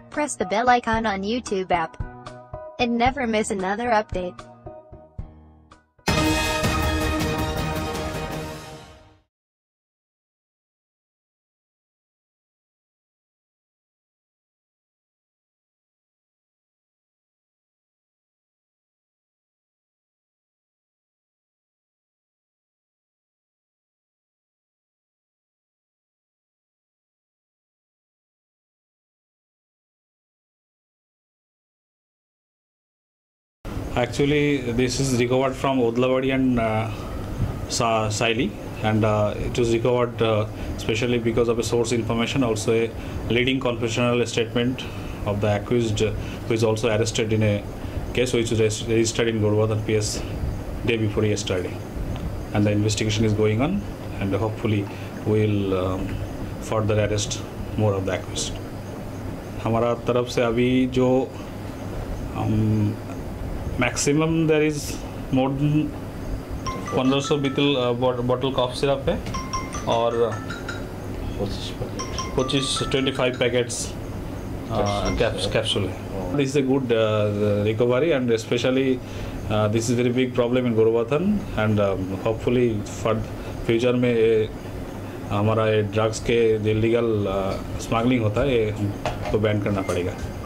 Press the bell icon on YouTube app and never miss another update. Actually, this is recovered from Odlawadi and Saili, and it was recovered especially because of a source information, also a leading confessional statement of the accused, who is also arrested in a case which was registered in Gauruvardhan PS day before yesterday, and the investigation is going on, and hopefully we'll further arrest more of the accused. हमारा तरफ से अभी जो maximum there is more than 1500 bottle cough syrup है और 25 packets capsule है. This is a good recovery, and especially this is very big problem in Gauruvardhan, and hopefully for future में हमारा ड्रग्स के जो लीगल स्मगलिंग होता है ये हमको बैन करना पड़ेगा.